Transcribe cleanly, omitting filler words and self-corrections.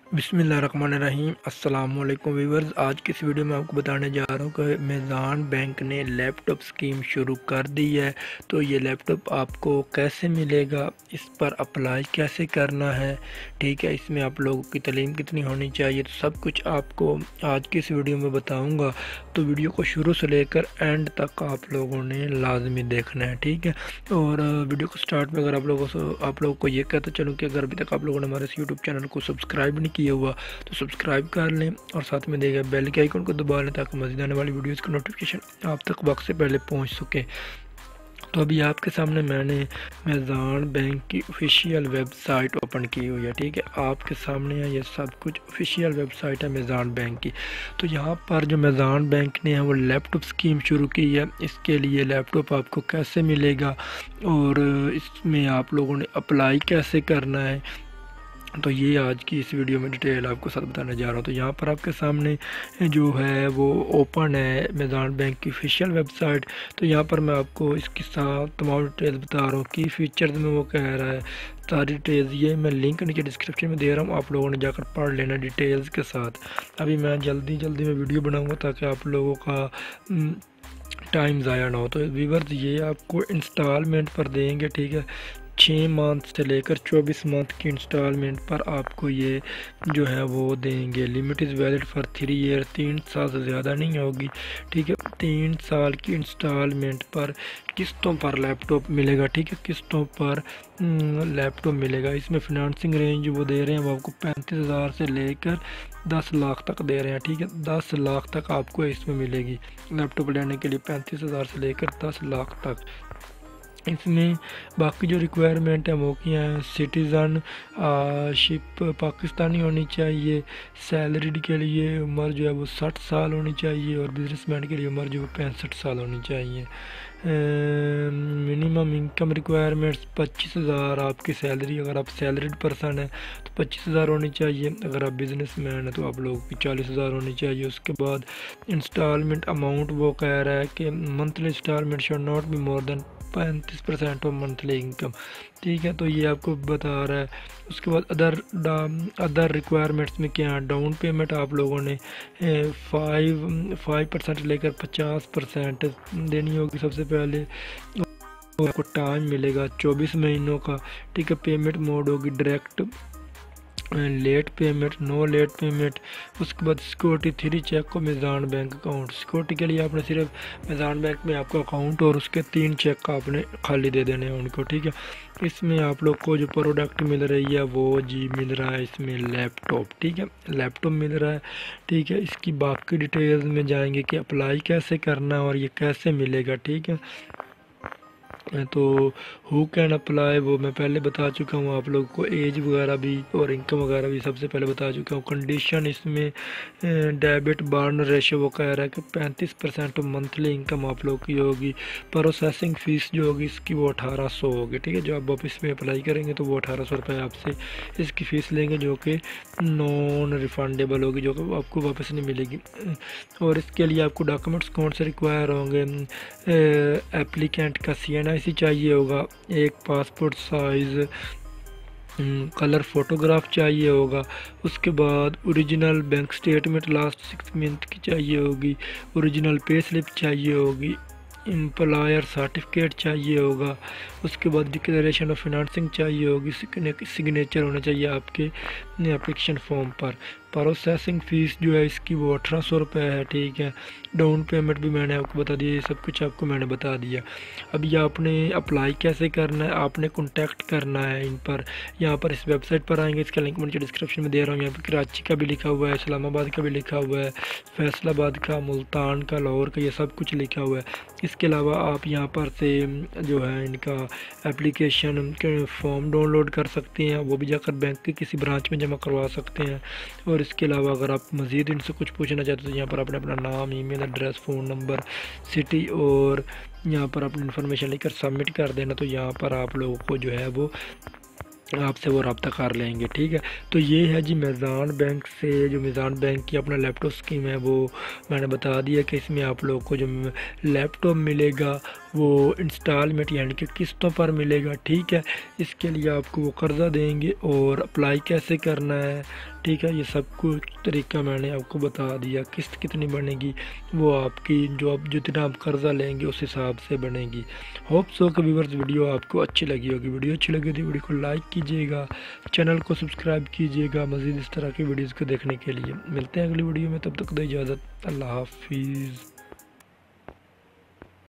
बिस्मिल्लाहिर्रहमानिर्रहीम। अस्सलाम वालेकुम व्यूअर्स। आज की इस वीडियो में आपको बताने जा रहा हूँ कि मेज़ान बैंक ने लैपटॉप स्कीम शुरू कर दी है। तो ये लैपटॉप आपको कैसे मिलेगा, इस पर अप्लाई कैसे करना है, ठीक है, इसमें आप लोगों की तालीम कितनी होनी चाहिए, तो सब कुछ आपको आज की इस वीडियो में बताऊँगा। तो वीडियो को शुरू से लेकर एंड तक आप लोगों ने लाजमी देखना है, ठीक है। और वीडियो को स्टार्ट में अगर आप लोगों को ये कहते चलूँ कि अगर अभी तक आप लोगों ने हमारे इस यूट्यूब चैनल को सब्सक्राइब नहीं किया हुआ तो सब्सक्राइब कर लें और साथ में देगा बेल के आइकन को दबा लें ताकि मज़ीद आने वाली वीडियोज़ का नोटिफिकेशन आप तक वक्त से पहले पहुंच सके। तो अभी आपके सामने मैंने मेज़ान बैंक की ऑफिशियल वेबसाइट ओपन की हुई है, ठीक है। आपके सामने है ये सब कुछ ऑफिशियल वेबसाइट है मेज़ान बैंक की। तो यहाँ पर जो मेज़ान बैंक ने है वो लैपटॉप स्कीम शुरू की है। इसके लिए लैपटॉप आपको कैसे मिलेगा और इसमें आप लोगों ने अप्लाई कैसे करना है, तो ये आज की इस वीडियो में डिटेल आपको साथ बताने जा रहा हूँ। तो यहाँ पर आपके सामने जो है वो ओपन है मेज़ान बैंक की ऑफिशियल वेबसाइट। तो यहाँ पर मैं आपको इसके साथ तमाम डिटेल्स बता रहा हूँ कि फीचर्स में वो कह रहा है सारी डिटेल्स। ये मैं लिंक नीचे डिस्क्रिप्शन में दे रहा हूँ, आप लोगों ने जाकर पढ़ लेना डिटेल्स के साथ। अभी मैं जल्दी में वीडियो बनाऊँगा ताकि आप लोगों का टाइम ज़ाया ना हो। तो व्यूअर्स ये आपको इंस्टॉलमेंट पर देंगे, ठीक है। 6 मंथ से लेकर 24 मंथ की इंस्टॉलमेंट पर आपको ये जो है वो देंगे। Limit is valid for 3 year, 3 साल से ज़्यादा नहीं होगी, ठीक है। 3 साल की इंस्टॉलमेंट पर किस्तों पर लैपटॉप मिलेगा, ठीक है, किस्तों पर लैपटॉप मिलेगा। इसमें फिनंसिंग रेंज वो दे रहे हैं वो आपको 35,000 से लेकर 10 लाख तक दे रहे हैं, ठीक है। 10 लाख तक आपको इसमें मिलेगी लैपटॉप लेने के लिए, 35,000 से लेकर 10 लाख तक। इसमें बाकी जो रिक्वायरमेंट है वो क्या है, सिटीज़न शिप पाकिस्तानी होनी चाहिए, सैलरीड के लिए उम्र जो है वो 60 साल होनी चाहिए और बिजनेसमैन के लिए उम्र जो है 65 साल होनी चाहिए। मिनिमम इनकम रिक्वायरमेंट्स 25,000 आपकी सैलरी, अगर आप सैलरीड पर्सन है तो 25,000 होनी चाहिए, अगर आप बिजनेसमैन है तो आप लोगों की 40,000 होनी चाहिए। उसके बाद इंस्टॉलमेंट अमाउंट वो कह रहा है कि monthly installment should not be more than 35% of monthly income, ठीक है। तो ये आपको बता रहा है। उसके बाद अदर रिक्वायरमेंट्स में क्या है, डाउन पेमेंट आप लोगों ने 5% लेकर 50% देनी होगी सबसे पहले। आपको टाइम मिलेगा 24 महीनों का, ठीक है। पेमेंट मोड होगी direct, late payment, no late payment. उसके बाद सिक्योरिटी 3 चेक को मेज़ान बैंक अकाउंट। सिक्योरिटी के लिए आपने सिर्फ मेज़ान बैंक में आपका अकाउंट और उसके 3 चेक का आपने खाली दे देने हैं उनको, ठीक है। इसमें आप लोग को जो प्रोडक्ट मिल रही है वो जी मिल रहा है इसमें लैपटॉप, ठीक है, लैपटॉप मिल रहा है, ठीक है। इसकी बाकी डिटेल्स में जाएंगे कि अप्लाई कैसे करना है और ये कैसे मिलेगा, ठीक है। तो हु कैन अप्लाई वो मैं पहले बता चुका हूँ आप लोगों को, एज वगैरह भी और इनकम वगैरह भी सबसे पहले बता चुका हूँ। कंडीशन इसमें डेबिट बर्न रेशो वो कह रहा है कि 35% मंथली इनकम आप लोग की होगी। प्रोसेसिंग फ़ीस जो होगी इसकी वो 1800 होगी, ठीक है। जो आप वापस में अप्लाई करेंगे तो वो 1800 रुपये आपसे इसकी फ़ीस लेंगे जो कि नॉन रिफंडेबल होगी, जो कि आपको वापस नहीं मिलेगी। और इसके लिए आपको डॉक्यूमेंट्स कौन से रिक्वायर होंगे, एप्लीकेंट का CNIC चाहिए होगा, एक पासपोर्ट साइज़ कलर फ़ोटोग्राफ चाहिए होगा। उसके बाद original bank statement last 6 month की चाहिए होगी, ओरिजिनल पे स्लिप चाहिए होगी, एम्प्लॉयर सर्टिफिकेट चाहिए होगा। उसके बाद डिक्लेरेशन ऑफ फिनंसिंग चाहिए होगी, सिग्नेचर होना चाहिए आपके एप्लीकेशन फॉर्म पर। प्रोसेसिंग फ़ीस जो है इसकी वो 1800 रुपये है, ठीक है। डाउन पेमेंट भी मैंने आपको बता दिया, ये सब कुछ आपको मैंने बता दिया। अभी आपने अप्लाई कैसे करना है, आपने कॉन्टैक्ट करना है इन पर, यहाँ पर इस वेबसाइट पर आएंगे, इसका लिंक मुझे डिस्क्रिप्शन में दे रहा हूँ। यहाँ पर कराची का भी लिखा हुआ है, इस्लामाबाद का भी लिखा हुआ है, फैसलाबाद का, मुल्तान का, लाहौर का, ये सब कुछ लिखा हुआ है। इसके अलावा आप यहाँ पर से जो है इनका एप्लीकेशन के फॉर्म डाउनलोड कर सकते हैं, वो भी जाकर बैंक के किसी ब्रांच में जमा करवा सकते हैं। और इसके अलावा अगर आप मज़ीद इनसे कुछ पूछना चाहते हो तो यहाँ पर आपने अपना नाम, email address, phone number, city और यहाँ पर अपनी इन्फॉर्मेशन लेकर सबमिट कर देना। तो यहाँ पर आप लोगों को जो है वो आपसे वो रब्ता कर लेंगे, ठीक है। तो ये है जी मेज़ान बैंक से, जो मेज़ान बैंक की अपना लैपटॉप स्कीम है वो मैंने बता दिया कि इसमें आप लोगों को जो लैपटॉप मिलेगा वो इंस्टॉलमेंट यानी कि किस्तों पर मिलेगा, ठीक है। इसके लिए आपको वो कर्ज़ा देंगे और अप्लाई कैसे करना है, ٹھیک ہے، یہ سب کچھ طریقہ میں نے آپ کو بتا دیا، قسط کتنی بنے گی وہ آپ کی جو آپ جتنا آپ قرضہ لیں گے اس حساب سے بنے گی۔ ہوپ سو کہ ویورز ویڈیو آپ کو اچھی لگی ہوگی، ویڈیو اچھی لگی تو ویڈیو کو لائک کیجیے گا، چینل کو سبسکرائب کیجیے گا مزید اس طرح کی ویڈیوز کو دیکھنے کے لیے۔ ملتے ہیں اگلی ویڈیو میں، تب تک دے اجازت، اللہ حافظ۔